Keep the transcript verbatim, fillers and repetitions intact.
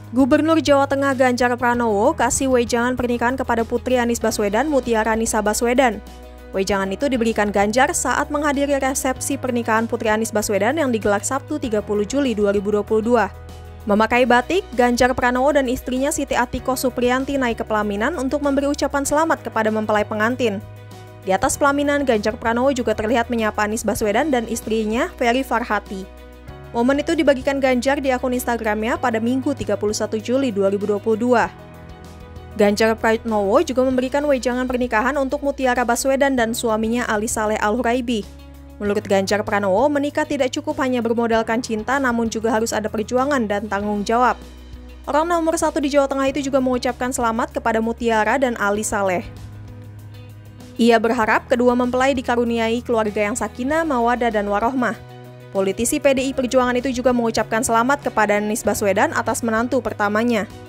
Gubernur Jawa Tengah Ganjar Pranowo kasih wejangan pernikahan kepada putri Anies Baswedan, Mutiara Nisa Baswedan. Wejangan itu diberikan Ganjar saat menghadiri resepsi pernikahan putri Anies Baswedan yang digelar Sabtu tiga puluh Juli dua ribu dua puluh dua. Memakai batik, Ganjar Pranowo dan istrinya Siti Atiko Supriyanti naik ke pelaminan untuk memberi ucapan selamat kepada mempelai pengantin. Di atas pelaminan, Ganjar Pranowo juga terlihat menyapa Anies Baswedan dan istrinya, Ferry Farhati. Momen itu dibagikan Ganjar di akun Instagramnya pada Minggu tiga puluh satu Juli dua ribu dua puluh dua. Ganjar Pranowo juga memberikan wejangan pernikahan untuk Mutiara Baswedan dan suaminya Ali Saleh Al-Huraibi. Menurut Ganjar Pranowo, menikah tidak cukup hanya bermodalkan cinta, namun juga harus ada perjuangan dan tanggung jawab. Orang nomor satu di Jawa Tengah itu juga mengucapkan selamat kepada Mutiara dan Ali Saleh. Ia berharap kedua mempelai dikaruniai keluarga yang sakinah, mawadah, dan warohmah. Politisi P D I Perjuangan itu juga mengucapkan selamat kepada Anies Baswedan atas menantu pertamanya.